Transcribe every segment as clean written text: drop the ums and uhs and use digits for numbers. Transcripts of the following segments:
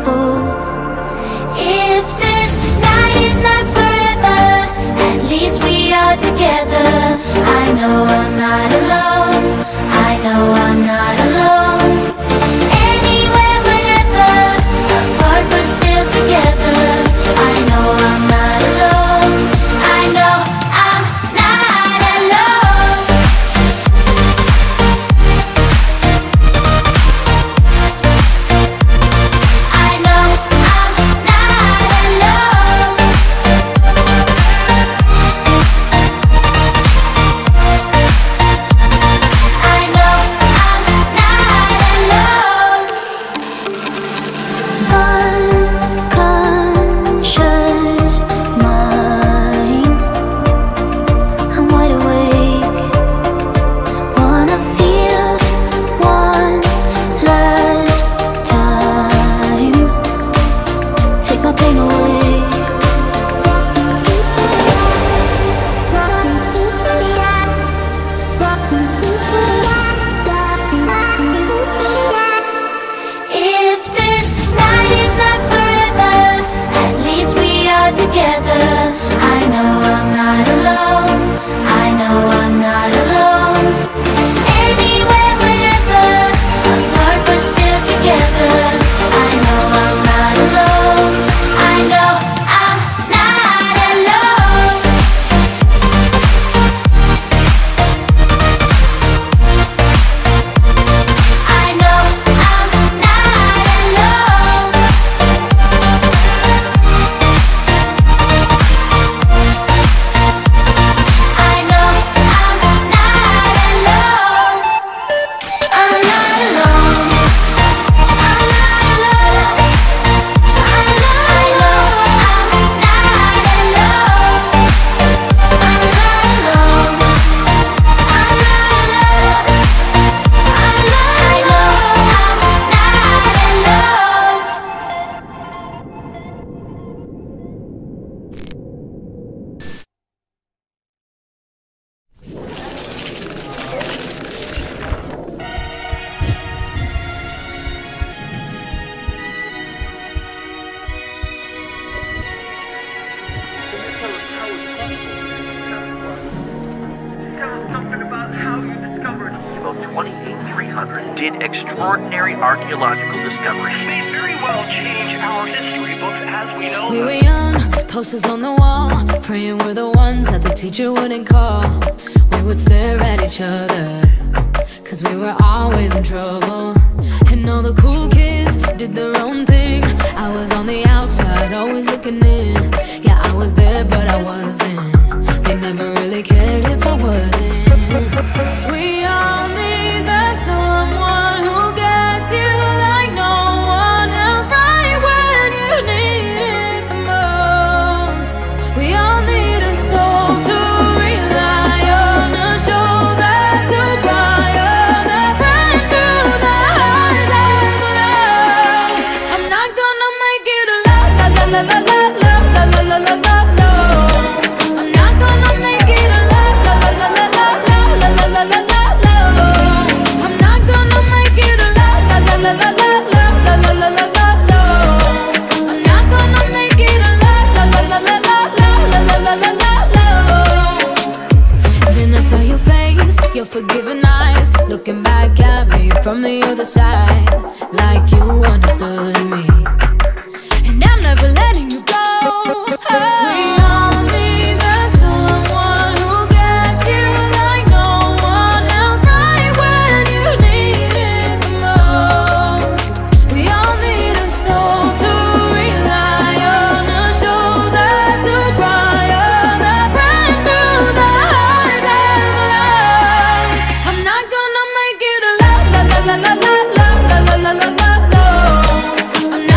If this night is not forever, at least we are together. I know I'm not alone, I know I'm not alone. Anywhere, whenever, apart but still together. I know I'm not alone, I know I'm not alone. I know I'm not alone. I know I'm not alone. Unconscious mind, I'm wide awake. Wanna feel one last time. Take my pain away. If this night is not forever, at least we are together. I know I'm not alone, I know I'm not alone. Anywhere, whenever, apart but still together. I know I'm not alone, I know I'm not alone. I know I'm not alone. I know I'm not alone. I'm not alone. I'm not alone. I know I'm not alone. I'm not alone. I'm not alone. I know I'm not alone. Tell us something about how you discovered About 28300 did extraordinary archaeological discoveries. may very well change our history books as we know We them. were young, posters on the wall, praying we're the ones that the teacher wouldn't call. We would stare at each other, cause we were always in trouble. And all the cool kids did their own thing. I was on the outside, always looking in. Yeah, I was there, but I wasn't. They never really cared if I wasn't. We all need that someone who gets you like no one else, right when you need it the most. We all need a soul to rely on, a shoulder to cry on, a friend through the highs and the lows. I'm not gonna make it alone, la la la la la la la la la la la. I'm not gonna make it alone, la la la la la la la la la la la. I'm not gonna make it alone, la la la la la la la la la la la. I'm not gonna make it alone, la la la la la la la la la la. Then I saw your face, your forgiving eyes, looking back at me from the other side, like you understood me. And I'm never letting you go. We all need that someone who gets you like no one else, right when you need it the most. We all need a soul to rely on, a shoulder to cry on, a friend through the highs and the lows. I'm not gonna make it alone, la la la la la la la la la la la. I'm not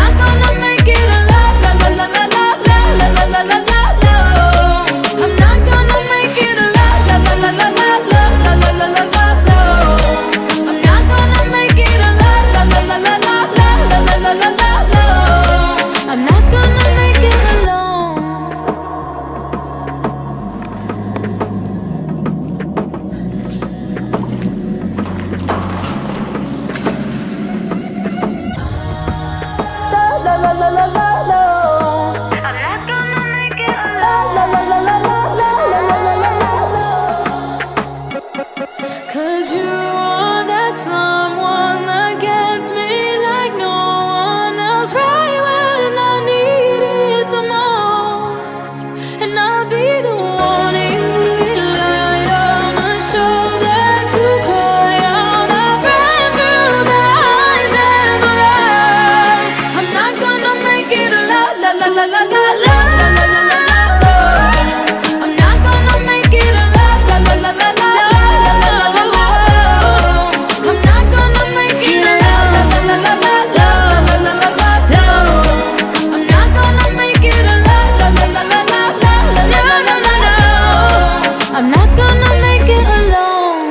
'cause you are that someone that gets me like no one else, right when I need it the most. And I'll be the one you rely on, the shoulder to cry on, a friend through the highs and the lows. I'm not gonna make it a la la la la la la la. I'm not gonna make it a la la la la la la. I'm not gonna make it a la la la la la la. I'm not gonna make it a la la la la la la. I'm not gonna make it alone.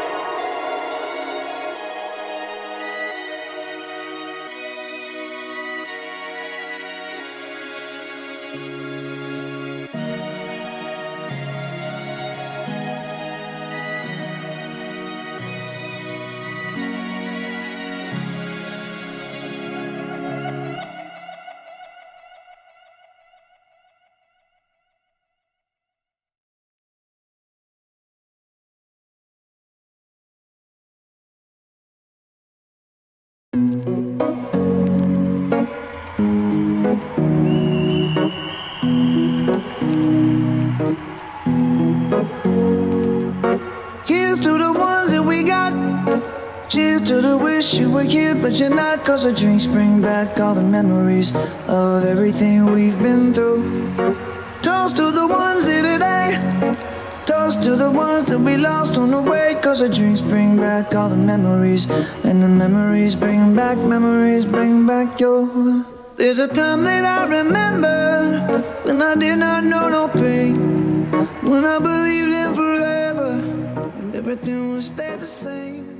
Here's to the ones that we got. Cheers to the wish you were here but you're not, 'cause the drinks bring back all the memories of everything we've been through. Toast to the ones here today. Toast to the ones that we lost on the way, 'cause the drinks bring back all the memories, and the memories bring back your. There's a time that I remember when I did not know no pain, when I believed in forever and everything would stay the same.